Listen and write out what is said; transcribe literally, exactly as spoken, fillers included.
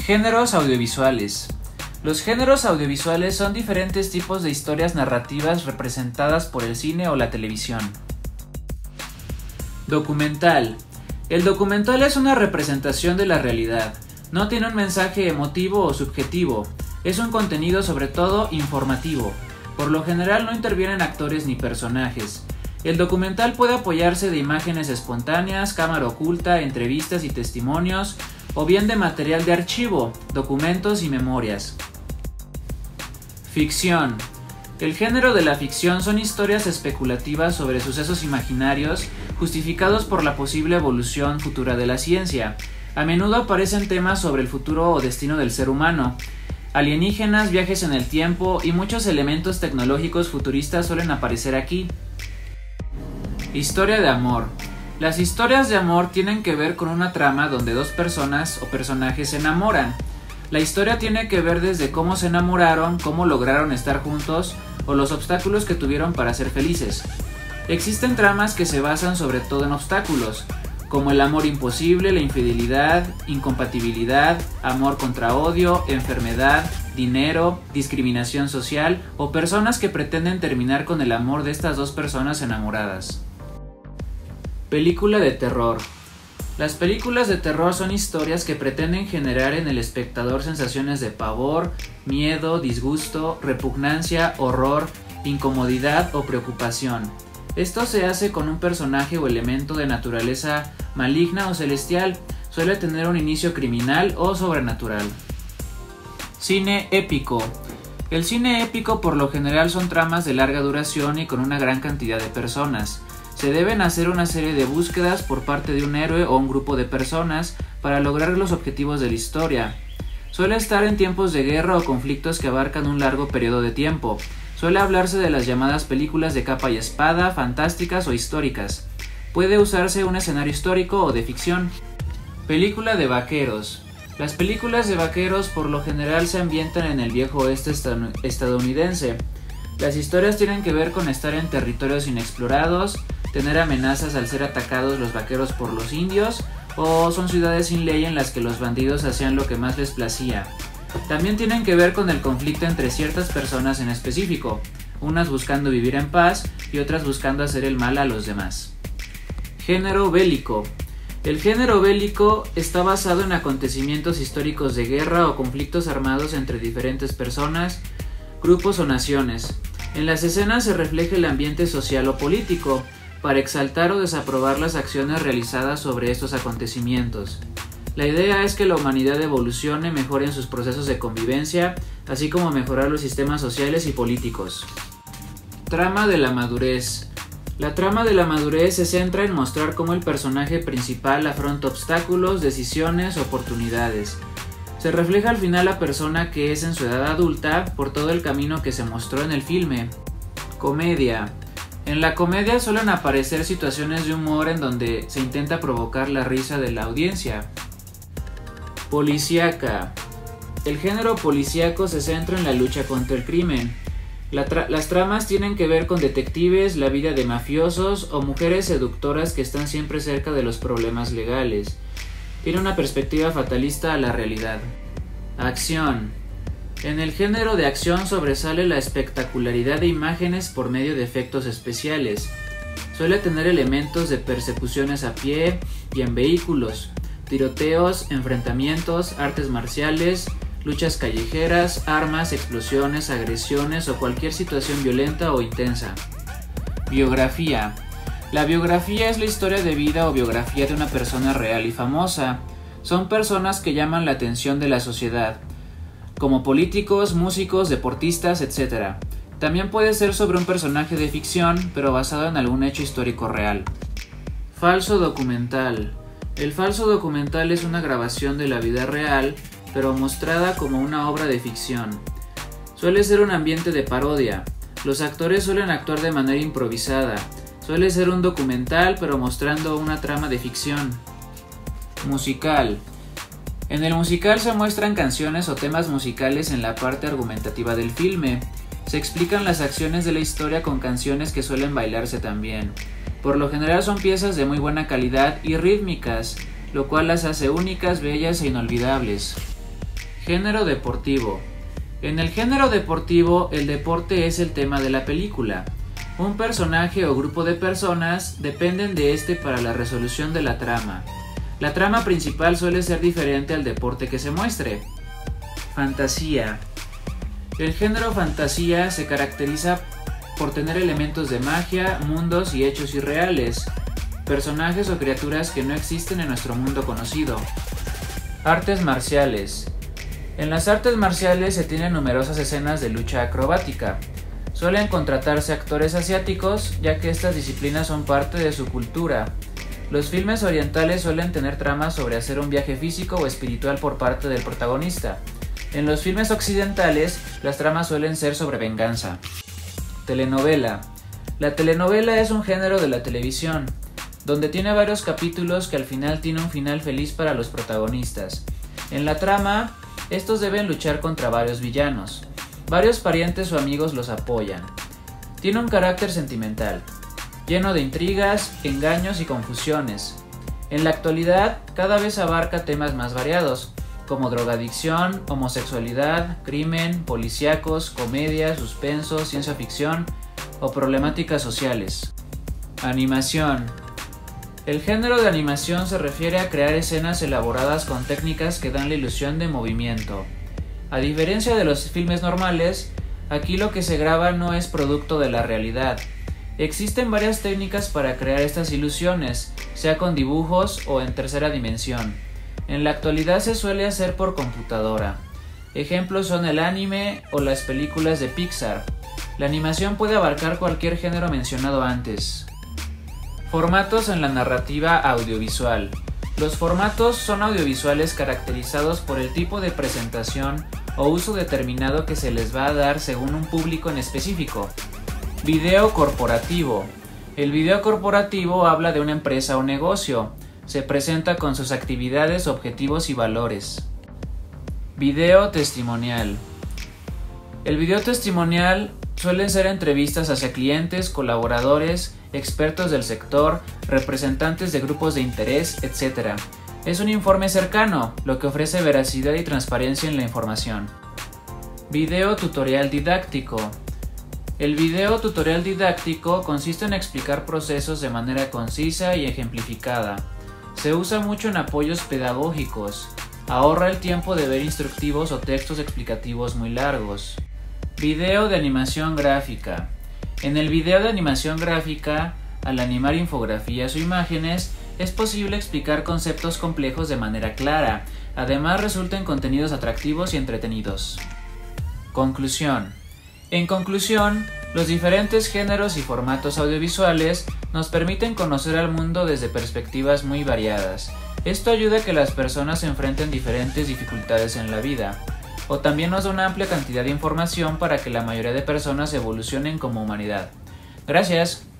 Géneros audiovisuales. Los géneros audiovisuales son diferentes tipos de historias narrativas representadas por el cine o la televisión. Documental. El documental es una representación de la realidad. No tiene un mensaje emotivo o subjetivo. Es un contenido sobre todo informativo. Por lo general no intervienen actores ni personajes. El documental puede apoyarse de imágenes espontáneas, cámara oculta, entrevistas y testimonios, o bien de material de archivo, documentos y memorias. Ficción. El género de la ficción son historias especulativas sobre sucesos imaginarios justificados por la posible evolución futura de la ciencia. A menudo aparecen temas sobre el futuro o destino del ser humano. Alienígenas, viajes en el tiempo y muchos elementos tecnológicos futuristas suelen aparecer aquí. Historia de amor. Las historias de amor tienen que ver con una trama donde dos personas o personajes se enamoran. La historia tiene que ver desde cómo se enamoraron, cómo lograron estar juntos o los obstáculos que tuvieron para ser felices. Existen tramas que se basan sobre todo en obstáculos, como el amor imposible, la infidelidad, incompatibilidad, amor contra odio, enfermedad, dinero, discriminación social o personas que pretenden terminar con el amor de estas dos personas enamoradas. Película de terror. Las películas de terror son historias que pretenden generar en el espectador sensaciones de pavor, miedo, disgusto, repugnancia, horror, incomodidad o preocupación. Esto se hace con un personaje o elemento de naturaleza maligna o celestial. Suele tener un inicio criminal o sobrenatural. Cine épico. El cine épico por lo general son tramas de larga duración y con una gran cantidad de personas. Se deben hacer una serie de búsquedas por parte de un héroe o un grupo de personas para lograr los objetivos de la historia. Suele estar en tiempos de guerra o conflictos que abarcan un largo periodo de tiempo. Suele hablarse de las llamadas películas de capa y espada, fantásticas o históricas. Puede usarse un escenario histórico o de ficción. Película de vaqueros. Las películas de vaqueros por lo general se ambientan en el viejo oeste estadounidense. Las historias tienen que ver con estar en territorios inexplorados, tener amenazas al ser atacados los vaqueros por los indios, o son ciudades sin ley en las que los bandidos hacían lo que más les placía. También tienen que ver con el conflicto entre ciertas personas en específico, unas buscando vivir en paz y otras buscando hacer el mal a los demás. Género bélico. El género bélico está basado en acontecimientos históricos de guerra o conflictos armados entre diferentes personas, grupos o naciones. En las escenas se refleja el ambiente social o político, para exaltar o desaprobar las acciones realizadas sobre estos acontecimientos. La idea es que la humanidad evolucione, mejore en sus procesos de convivencia, así como mejorar los sistemas sociales y políticos. Trama de la madurez. La trama de la madurez se centra en mostrar cómo el personaje principal afronta obstáculos, decisiones, oportunidades. Se refleja al final la persona que es en su edad adulta por todo el camino que se mostró en el filme. Comedia. En la comedia suelen aparecer situaciones de humor en donde se intenta provocar la risa de la audiencia. Policíaca. El género policíaco se centra en la lucha contra el crimen. La tra- las tramas tienen que ver con detectives, la vida de mafiosos o mujeres seductoras que están siempre cerca de los problemas legales. Tiene una perspectiva fatalista a la realidad. Acción. En el género de acción sobresale la espectacularidad de imágenes por medio de efectos especiales. Suele tener elementos de persecuciones a pie y en vehículos, tiroteos, enfrentamientos, artes marciales, luchas callejeras, armas, explosiones, agresiones o cualquier situación violenta o intensa. Biografía. La biografía es la historia de vida o biografía de una persona real y famosa. Son personas que llaman la atención de la sociedad, como políticos, músicos, deportistas, etcétera. También puede ser sobre un personaje de ficción, pero basado en algún hecho histórico real. Falso documental. El falso documental es una grabación de la vida real, pero mostrada como una obra de ficción. Suele ser un ambiente de parodia. Los actores suelen actuar de manera improvisada. Suele ser un documental, pero mostrando una trama de ficción. Musical. En el musical se muestran canciones o temas musicales en la parte argumentativa del filme. Se explican las acciones de la historia con canciones que suelen bailarse también. Por lo general son piezas de muy buena calidad y rítmicas, lo cual las hace únicas, bellas e inolvidables. Género deportivo. En el género deportivo, el deporte es el tema de la película. Un personaje o grupo de personas dependen de este para la resolución de la trama. La trama principal suele ser diferente al deporte que se muestre. Fantasía. El género fantasía se caracteriza por tener elementos de magia, mundos y hechos irreales, personajes o criaturas que no existen en nuestro mundo conocido. Artes marciales. En las artes marciales se tienen numerosas escenas de lucha acrobática. Suelen contratarse actores asiáticos, ya que estas disciplinas son parte de su cultura. Los filmes orientales suelen tener tramas sobre hacer un viaje físico o espiritual por parte del protagonista. En los filmes occidentales, las tramas suelen ser sobre venganza. Telenovela. La telenovela es un género de la televisión, donde tiene varios capítulos que al final tiene un final feliz para los protagonistas. En la trama, estos deben luchar contra varios villanos. Varios parientes o amigos los apoyan. Tiene un carácter sentimental, lleno de intrigas, engaños y confusiones. En la actualidad, cada vez abarca temas más variados, como drogadicción, homosexualidad, crimen, policíacos, comedia, suspenso, ciencia ficción o problemáticas sociales. Animación. El género de animación se refiere a crear escenas elaboradas con técnicas que dan la ilusión de movimiento. A diferencia de los filmes normales, aquí lo que se graba no es producto de la realidad. Existen varias técnicas para crear estas ilusiones, sea con dibujos o en tercera dimensión. En la actualidad se suele hacer por computadora. Ejemplos son el anime o las películas de Pixar. La animación puede abarcar cualquier género mencionado antes. Formatos en la narrativa audiovisual. Los formatos son audiovisuales caracterizados por el tipo de presentación o uso determinado que se les va a dar según un público en específico. Video corporativo. El video corporativo habla de una empresa o negocio. Se presenta con sus actividades, objetivos y valores. Video testimonial. El video testimonial suelen ser entrevistas hacia clientes, colaboradores, expertos del sector, representantes de grupos de interés, etcétera. Es un informe cercano, lo que ofrece veracidad y transparencia en la información. Video tutorial didáctico. El video tutorial didáctico consiste en explicar procesos de manera concisa y ejemplificada. Se usa mucho en apoyos pedagógicos. Ahorra el tiempo de ver instructivos o textos explicativos muy largos. Video de animación gráfica. En el video de animación gráfica, al animar infografías o imágenes, es posible explicar conceptos complejos de manera clara. Además, resultan contenidos atractivos y entretenidos. Conclusión. En conclusión, los diferentes géneros y formatos audiovisuales nos permiten conocer al mundo desde perspectivas muy variadas. Esto ayuda a que las personas enfrenten diferentes dificultades en la vida, o también nos da una amplia cantidad de información para que la mayoría de personas evolucionen como humanidad. Gracias.